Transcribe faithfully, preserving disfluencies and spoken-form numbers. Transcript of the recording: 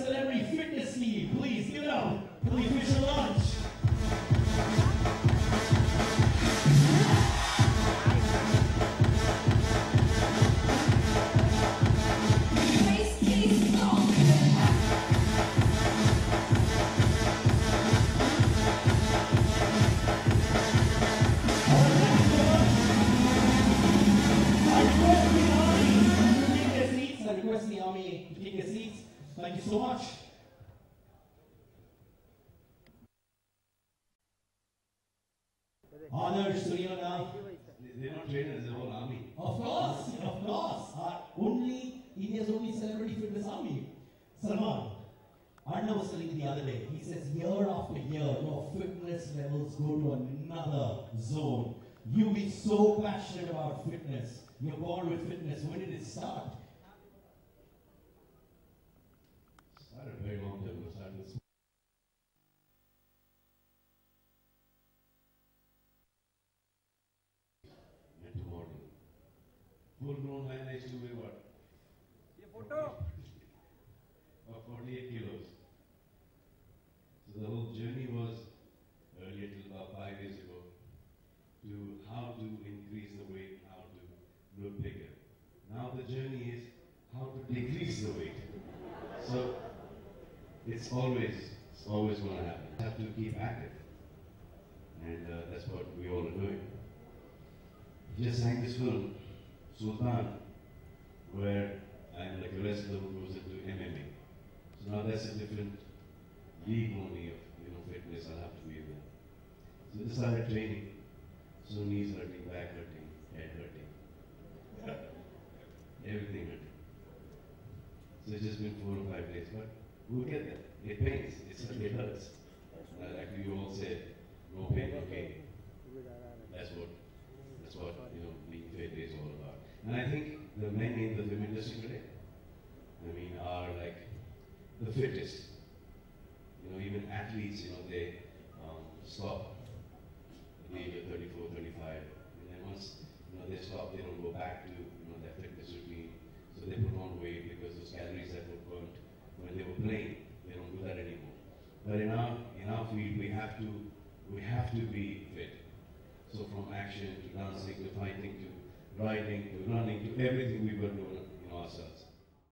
Celebrity Fitness Team. Please give it up for the official launch. Thank you so much. Honors to you now. They're not trainers, they're all army. Of course, of course. Uh, only India's only celebrity fitness army. Salman, Arna was telling me the other day, he says year after year, your fitness levels go to another zone. You've been so passionate about fitness. You're born with fitness. When did it start? Started a very long time ago. Started with and to morning. Full grown man, I used to weigh what? Your photo? About forty-eight kilos. So the whole journey was earlier till about five years ago to how to increase the weight, how to look bigger. Now the journey is how to decrease the weight. So it's always, it's always going to happen. You have to keep active. And uh, that's what we all are doing. Just sang this film, Sultan, where I'm like a wrestler who goes into M M A. So now that's a different league only of, you know, fitness. I'll have to be there. So just started training. So knees hurting, back hurting, head hurting. Everything hurting. So it's just been four or five days, but we'll get there. It pains, it's, it hurts. Uh, like you all said, no pain, no gain. That's what, that's what, you know, being fit is all about. And I think the men in the film industry today, I mean, are like the fittest. You know, even athletes, you know, they um, stop at the age of thirty-four, thirty-five, and then once, you know, they stop, they don't go back to, you know, their fitness routine. So they put on weight because those calories that were burnt when they were playing, they don't do that anymore. But in our, in our field, we have to, we have to be fit. So from action to dancing to fighting to riding to running to everything we were doing, you know, ourselves.